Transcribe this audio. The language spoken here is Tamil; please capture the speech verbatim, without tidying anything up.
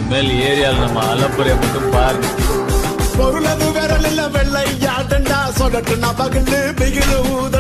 இனிமேல் ஏரியால நம்ம அலப்புறைய மட்டும் பாருங்க. பொருளது விரலில் வெள்ளையாடண்டா சொல்லட்டுனா பகண்டு பிகிலு